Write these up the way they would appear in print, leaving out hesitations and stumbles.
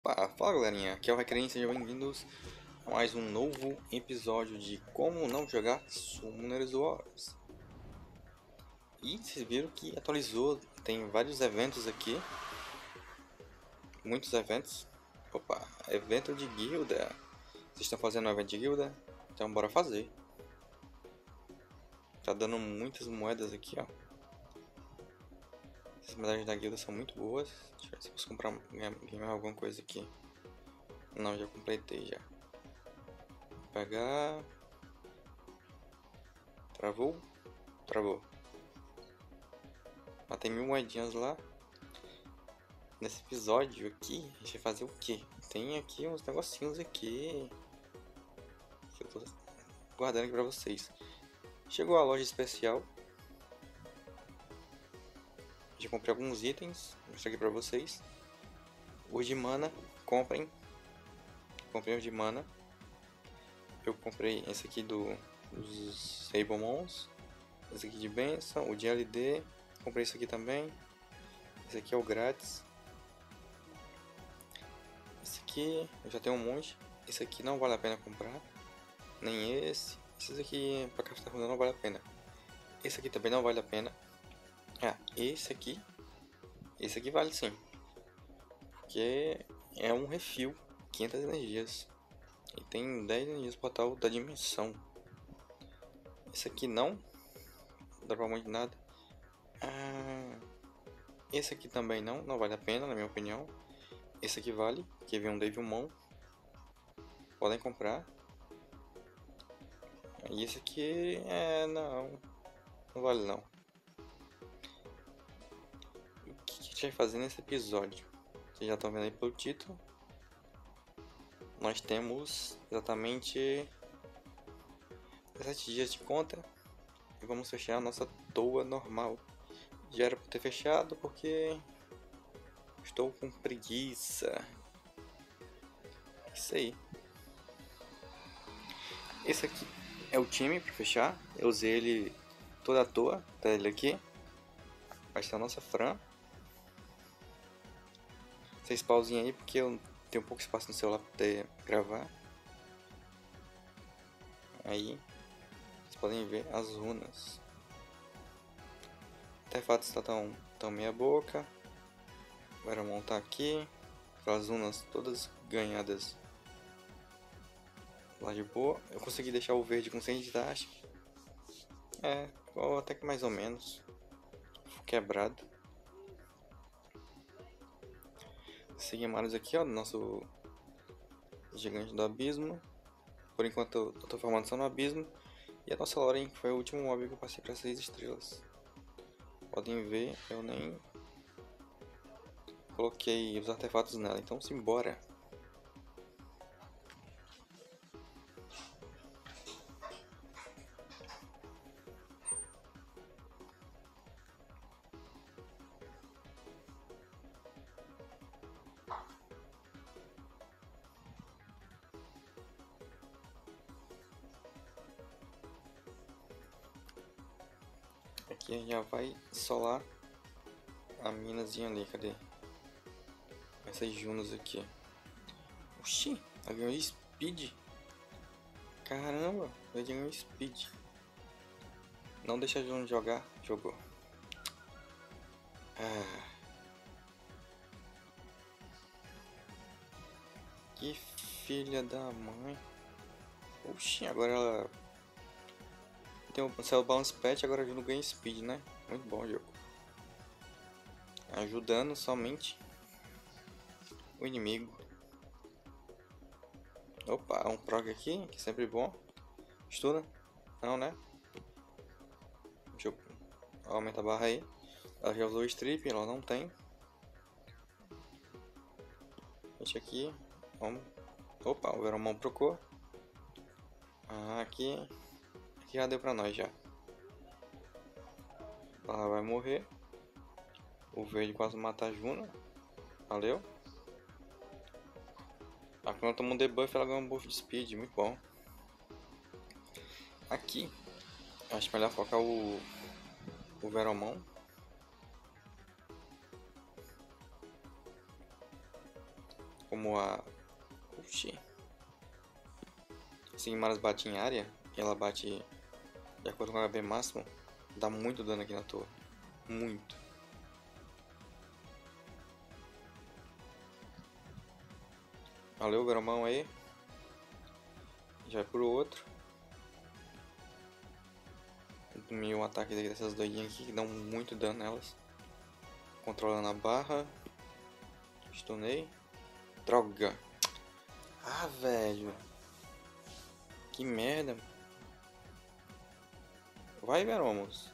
Fala galerinha, aqui é o Recreio, sejam bem-vindos a mais um novo episódio de Como Não Jogar Summoners Wars. E vocês viram que atualizou, tem vários eventos aqui, muitos eventos. Evento de guilda, vocês estão fazendo um evento de guilda? Então bora fazer. Tá dando muitas moedas aqui, ó. Essas medalhas da guilda são muito boas. Deixa eu ver se eu posso comprar, ganhar alguma coisa aqui. Não, já completei já. Vou pegar. Travou? Travou. Matei 1000 moedinhas lá. Nesse episódio aqui, a gente vai fazer o que? Tem aqui uns negocinhos aqui que eu tô guardando aqui pra vocês. Chegou a loja especial. Já comprei alguns itens, vou mostrar aqui pra vocês. O de mana, comprem. Comprei o de mana. Eu comprei esse aqui dos Sablemons. Esse aqui de benção, o de LD. Comprei esse aqui também. Esse aqui é o grátis. Esse aqui eu já tenho um monte. Esse aqui não vale a pena comprar. Nem esse. Esses aqui pra craftar não vale a pena. Esse aqui também não vale a pena. Esse aqui. Esse aqui vale sim. Porque é um refil. 500 energias. E tem 10 energias por tal da dimensão. Esse aqui não dá pra muito nada. Esse aqui também não vale a pena, na minha opinião. Esse aqui vale, que vem um Devilmon. Podem comprar. E esse aqui não vale não. O que a gente vai fazer nesse episódio? Vocês já estão vendo aí pelo título. Nós temos exatamente 17 dias de conta. E vamos fechar a nossa toa normal. Já era para ter fechado porque estou com preguiça. Isso aí. Esse aqui é o time para fechar. Eu usei ele toda à toa. Tá ele aqui. Vai ser a nossa Fran. Vocês pausem aí porque eu tenho pouco espaço no celular para poder gravar. Aí vocês podem ver as runas. Artefatos está tão meia boca. O Veromon tá aqui. Aquelas runas todas ganhadas lá de boa. Eu consegui deixar o verde com 100 de taxa. Igual até que mais ou menos. Quebrado. Seguimos aqui, ó, nosso gigante do abismo. Por enquanto eu tô formando só no abismo. E a nossa Lauren foi o último mob que eu passei para 6 estrelas. Podem ver, eu nem coloquei os artefatos nela, então simbora. Aqui já vai solar a minazinha ali, cadê? Essas junas aqui. Oxi, ela ganhou speed. Caramba, ela ganhou speed. Não deixa a Juna jogar, jogou. Que filha da mãe. Oxi, agora ela tem um céu bounce pet, agora a Juna ganha speed, né? Muito bom o jogo. Ajudando somente o inimigo. Opa, um prog aqui, que é sempre bom. Estuna? Não, né? Deixa eu aumentar a barra aí. Ela já usou o strip, ela não tem. Deixa aqui. Vamos. Opa, o Veromon procurou. Aqui já deu pra nós já. Ela vai morrer. O verde quase mata a Juna. Valeu. Quando ela toma um debuff, ela ganha um buff de speed, muito bom. Aqui, acho melhor focar o Veromon. como a... Oxi. Sigmaris bate em área, e ela bate de acordo com o HP máximo, dá muito dano aqui na torre. Muito. Valeu, Veromão aí. Já vai pro outro. Um ataque dessas doidinhas aqui que dão muito dano nelas. Controlando a barra. Stunei. Droga. Ah, velho. Que merda. Vai, Veromos.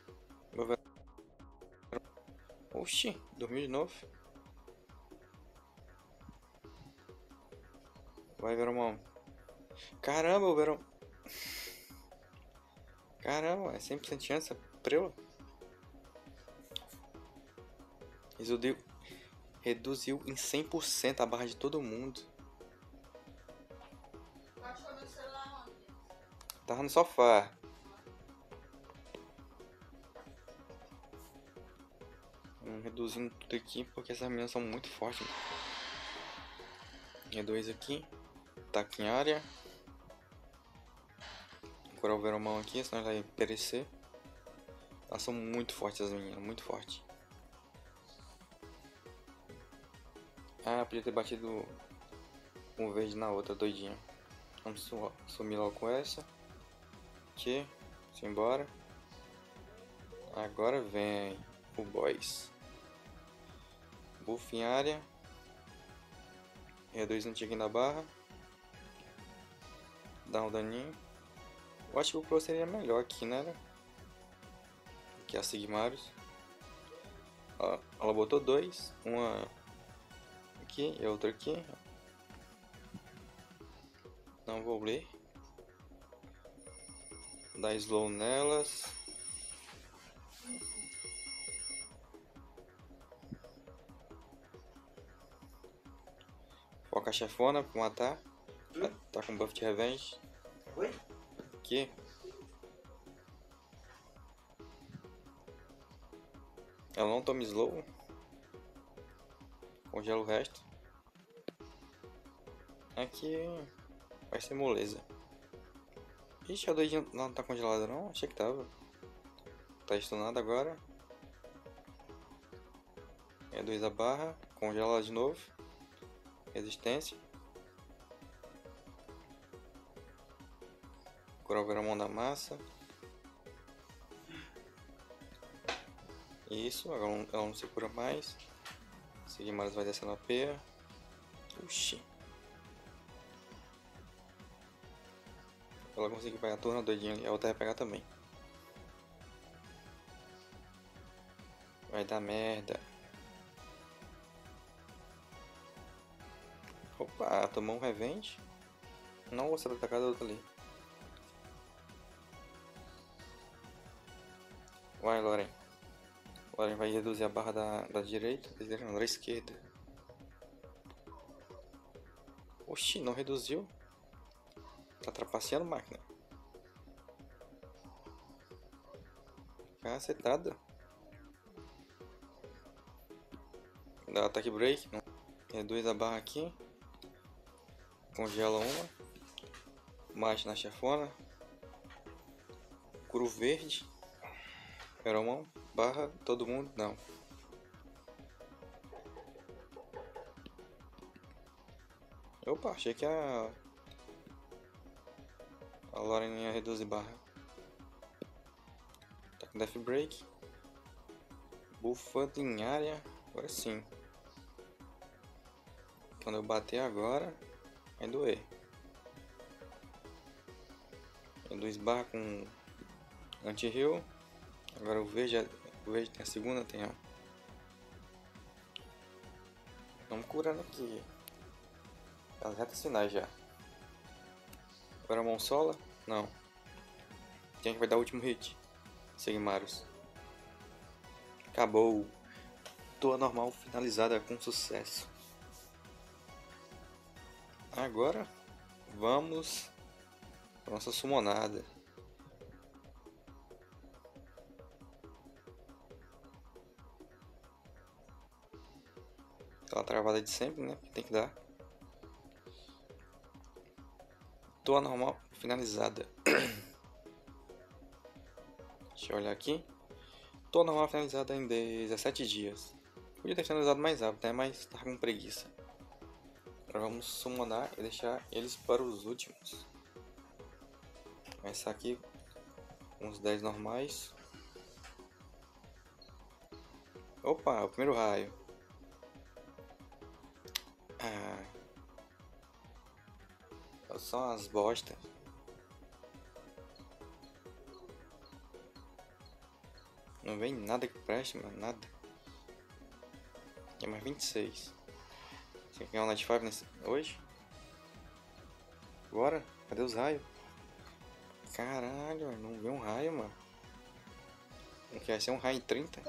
Oxi, dormiu de novo. Vai, Veromão. Caramba, o Verom... Caramba, é 100% chance, prela. Reduziu em 100% a barra de todo mundo. Tava no sofá. Reduzindo tudo aqui porque essas meninas são muito fortes. E2 aqui. Ataque em área. Vou curar o Veromão aqui, senão ele vai perecer. Elas são muito fortes, as meninas, muito fortes. Ah, podia ter batido um verde na outra, doidinha. Vamos sumir logo com essa. Aqui, simbora. Agora vem o boss. Buff em área. Reduz no tique na barra. Dá um daninho. Eu acho que o Pro seria melhor aqui, né? Aqui é a Sigmarus. Ela botou dois. Uma aqui e outra aqui. Não vou ler. Dá slow nelas. Foca a chefona pra matar. Tá com buff de revenge. Oi? Aqui. Ela não toma slow. Congela o resto. Aqui vai ser moleza. Ixi, a doidinha não tá congelada não? Achei que tava. Tá stunada agora. Reduz a barra. Congela ela de novo. Resistência. Curar o Veromão da massa. Isso, agora ela não se cura mais. Sigmaris vai descendo a P. Oxi. Ela conseguiu pegar a turma doidinha ali. A outra vai pegar também. Vai dar merda. Opa, tomou um revenge. Não vou saber atacar a outra ali. Vai, Loren. Loren vai reduzir a barra da direita. Não, da esquerda. Oxi, não reduziu. Tá trapaceando, máquina. Cacetada. Dá ataque break. Reduz a barra aqui. Congela uma. Mate na chefona. Curo verde. Veromão. Barra todo mundo. Não. Opa, achei que a Loren ia reduzir barra. Tá com Death Break. Bufando em área. Agora sim. Quando eu bater agora, vai doer. Reduz barra com anti-heal. Agora o verde tem a segunda, tem a... Vamos curando aqui. As retas finais já. Agora a mão sola? Não. Quem é que vai dar o último hit? Sigmarus. Acabou. Toa normal finalizada com sucesso. Agora vamos para nossa summonada. Aquela travada de sempre, né? Tem que dar. toa normal finalizada. Deixa eu olhar aqui. Toa normal finalizada em 17 dias. Podia ter finalizado mais rápido, né? Mas tava com preguiça. Agora vamos summonar e deixar eles para os últimos. Começar aqui com uns 10 normais. Opa, o primeiro raio. São as bosta. Não vem nada que preste, mano. Nada. Tem mais 26. Você quer ganhar um Night 5 hoje? Bora? Cadê os raios? Caralho, não vê um raio, mano. Não quer ser um raio em 30?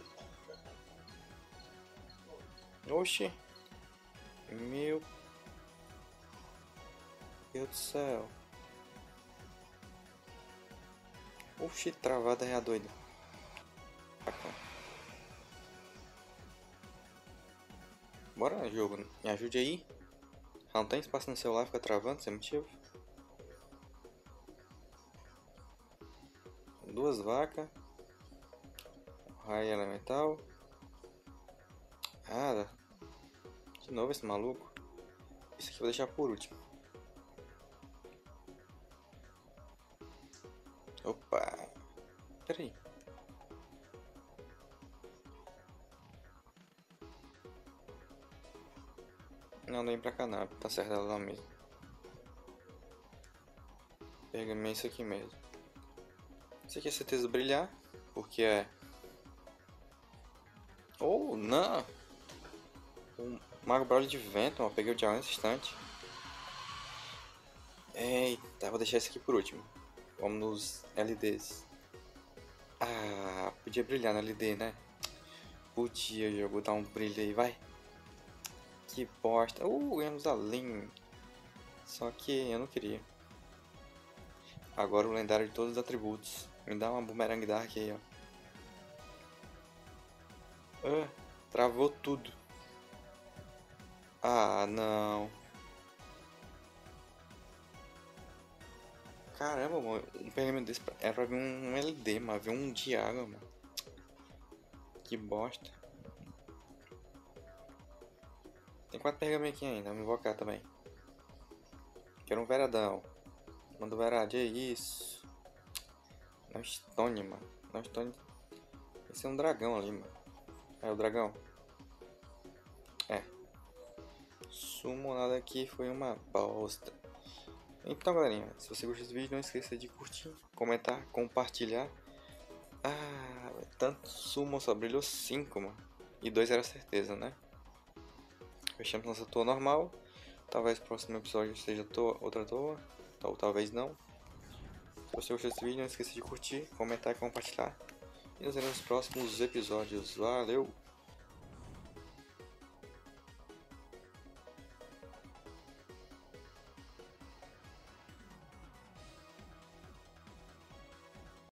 Oxi. Meu Deus do céu. Oxi, travada é a doida. Bora, jogo. Me ajude aí. Não tem espaço no celular, fica travando sem motivo. 2 vacas. Raio elemental. Ah, de novo esse maluco. Isso aqui eu vou deixar por último. Opa. Peraí. Não, vem pra cá não. Tá certo, ela lá mesmo. Pega isso aqui mesmo. Isso aqui é certeza brilhar. Porque é... Oh, não! O Mago Brawler de vento, ó. Peguei o diamante nesse instante. Eita, vou deixar esse aqui por último. Vamos nos LDs. Ah, podia brilhar no LD, né? Podia, jogo, dar um brilho aí, vai. Que bosta. Ganhamos a Lin. Só que eu não queria. Agora o lendário de todos os atributos. Me dá uma Boomerang Dark aí, ó. Travou tudo. Ah, não. Caramba, mano. Um pergaminho desse era pra vir um LD, mas veio um de água, mano. Que bosta. Tem 4 pergaminhos aqui ainda, vamos invocar também. Quero um veradão. Manda o verad, é isso. Não Stone, mano. Não Stone. Esse é um dragão ali, mano. É o dragão. Summonado aqui foi uma bosta. Então, galerinha, se você gostou desse vídeo, não esqueça de curtir, comentar, compartilhar. Tanto summon só brilhou 5, mano. E 2 era certeza, né? Fechamos nossa toa normal. Talvez o próximo episódio seja outra toa. Ou talvez não. Se você gostou desse vídeo, não esqueça de curtir, comentar e compartilhar. E nos vemos nos próximos episódios. Valeu!